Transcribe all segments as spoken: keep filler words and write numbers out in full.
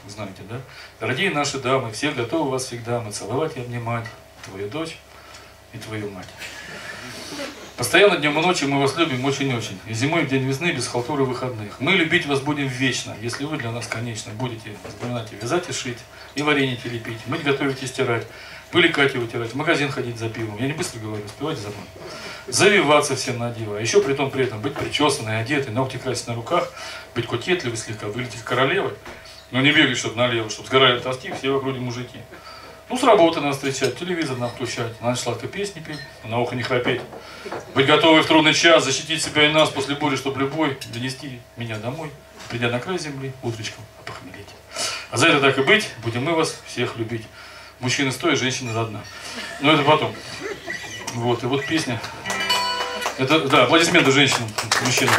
знаете, да? Дорогие наши дамы, все готовы вас всегда мы целовать и обнимать, твою дочь и твою мать. Постоянно днем и ночью мы вас любим очень-очень. И зимой в день весны без халтуры выходных. Мы любить вас будем вечно, если вы для нас, конечно, будете вспоминать и вязать, и шить, и вареники лепить, мыть, готовить и стирать, пыли Кати вытирать, в магазин ходить за пивом. Я не быстро говорю, успевайте за мной. Завиваться всем на диво. А еще при том при этом быть причесанной, одетой, ногти красить на руках, быть кокетливой слегка, выглядеть королевой. Но не бегать, чтобы налево, чтобы сгорали тоски, все вокруг мужики. Ну, с работы нас встречать, телевизор нам включать, на ночь сладкой песни петь, на ухо не храпеть. Быть готовой в трудный час, защитить себя и нас после бури, чтобы любой донести меня домой, придя на край земли, утречком опохмелеть. А за это так и быть, будем мы вас всех любить. Мужчины стоя, женщины до дна. Но это потом. Вот, и вот песня. Это, да, аплодисменты женщинам, мужчинам.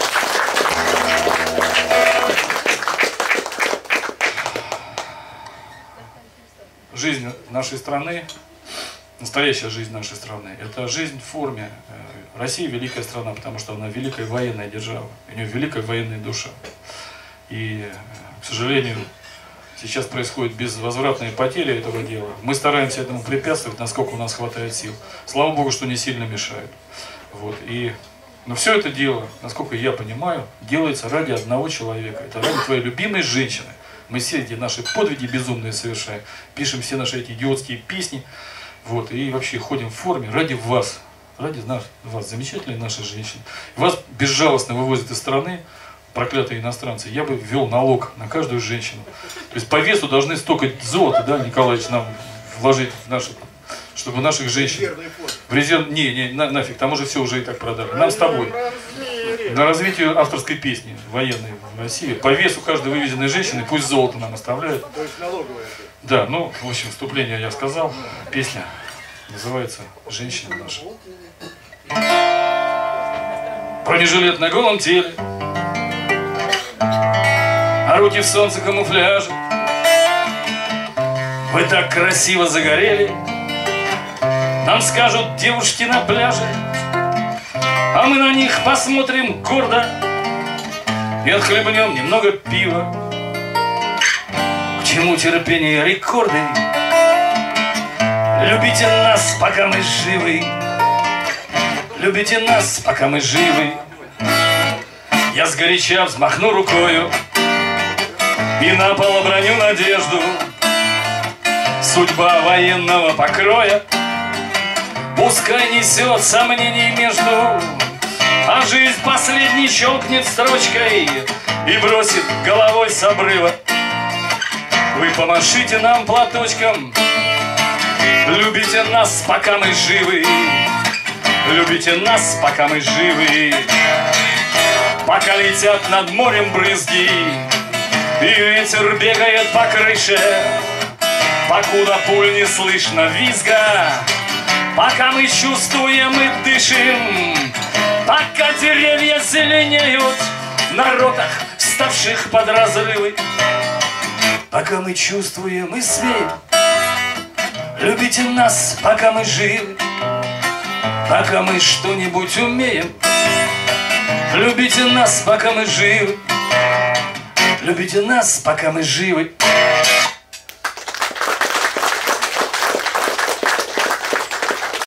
Жизнь нашей страны, настоящая жизнь нашей страны, это жизнь в форме. Россия великая страна, потому что она великая военная держава, у нее великая военная душа. И, к сожалению, сейчас происходит безвозвратная потеря этого дела. Мы стараемся этому препятствовать, насколько у нас хватает сил. Слава Богу, что не сильно мешают. Вот. И, но все это дело, насколько я понимаю, делается ради одного человека. Это ради твоей любимой женщины. Мы все эти наши подвиги безумные совершаем, пишем все наши эти идиотские песни, вот, и вообще ходим в форме ради вас, ради нас, вас, замечательные наши женщины. Вас безжалостно вывозят из страны, проклятые иностранцы. Я бы ввел налог на каждую женщину. То есть по весу должны столько золота, да, Николаевич, нам вложить в наши, чтобы наших женщин в резерв... Не, не, на, нафиг, там уже все уже и так продали. Нам с тобой. На развитие авторской песни военной в России. По весу каждой вывезенной женщины пусть золото нам оставляют. То есть налоговая. Да, ну, в общем, вступление я сказал. Песня называется «Женщина наша». Бронежилет на голом теле, а руки в солнце камуфляже. Вы так красиво загорели, нам скажут девушки на пляже. А мы на них посмотрим гордо и отхлебнем немного пива. К чему терпение рекорды? Любите нас, пока мы живы. Любите нас, пока мы живы. Я сгоряча взмахну рукою и на пол броню надежду. Судьба военного покроя пускай несет сомнений между, а жизнь последний щелкнет строчкой и бросит головой с обрыва. Вы помашите нам платочком, любите нас, пока мы живы. Любите нас, пока мы живы. Пока летят над морем брызги и ветер бегает по крыше, покуда пуль не слышно визга, пока мы чувствуем и дышим, пока деревья зеленеют на ротах, вставших под разрывы, пока мы чувствуем и смеем. Любите нас, пока мы живы, пока мы что-нибудь умеем. Любите нас, пока мы живы. Любите нас, пока мы живы.